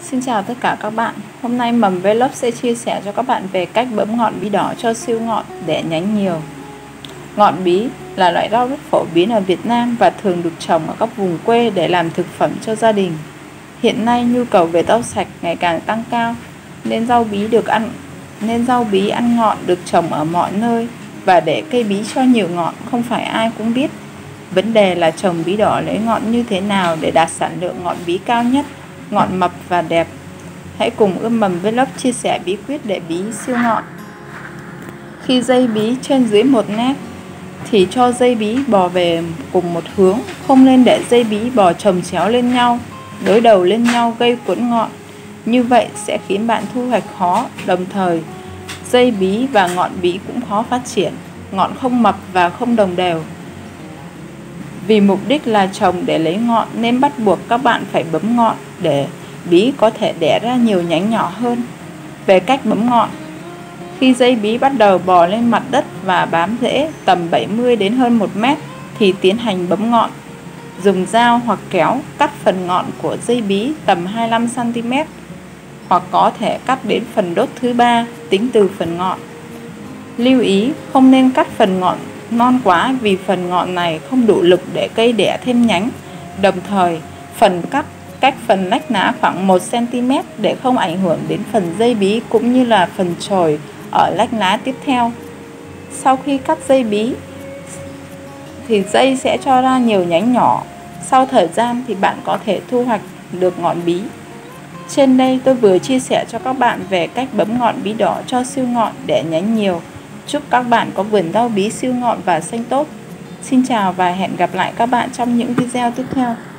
Xin chào tất cả các bạn. Hôm nay Mầm Vlog sẽ chia sẻ cho các bạn về cách bấm ngọn bí đỏ cho siêu ngọn để nhánh nhiều. Ngọn bí là loại rau rất phổ biến ở Việt Nam và thường được trồng ở các vùng quê để làm thực phẩm cho gia đình. Hiện nay nhu cầu về rau sạch ngày càng tăng cao nên rau bí ăn ngọn được trồng ở mọi nơi, và để cây bí cho nhiều ngọn không phải ai cũng biết. Vấn đề là trồng bí đỏ lấy ngọn như thế nào để đạt sản lượng ngọn bí cao nhất, ngọn mập và đẹp. Hãy cùng Mầm Vlog chia sẻ bí quyết để bí siêu ngọn. Khi dây bí trên dưới 1 mét thì cho dây bí bò về cùng một hướng, không nên để dây bí bò chồng chéo lên nhau, đối đầu lên nhau gây cuốn ngọn. Như vậy sẽ khiến bạn thu hoạch khó, đồng thời dây bí và ngọn bí cũng khó phát triển, ngọn không mập và không đồng đều. Vì mục đích là trồng để lấy ngọn nên bắt buộc các bạn phải bấm ngọn để bí có thể đẻ ra nhiều nhánh nhỏ hơn. Về cách bấm ngọn: khi dây bí bắt đầu bò lên mặt đất và bám rễ tầm 70 đến hơn 1 mét thì tiến hành bấm ngọn. Dùng dao hoặc kéo cắt phần ngọn của dây bí tầm 25 cm, hoặc có thể cắt đến phần đốt thứ 3 tính từ phần ngọn. Lưu ý không nên cắt phần ngọn non quá, vì phần ngọn này không đủ lực để cây đẻ thêm nhánh. Đồng thời phần cắt cách phần lách lá khoảng 1 cm để không ảnh hưởng đến phần dây bí cũng như là phần chồi ở lách lá tiếp theo. Sau khi cắt dây bí thì dây sẽ cho ra nhiều nhánh nhỏ. Sau thời gian thì bạn có thể thu hoạch được ngọn bí. Trên đây tôi vừa chia sẻ cho các bạn về cách bấm ngọn bí đỏ cho siêu ngọn để nhánh nhiều. Chúc các bạn có vườn rau bí siêu ngọn và xanh tốt. Xin chào và hẹn gặp lại các bạn trong những video tiếp theo.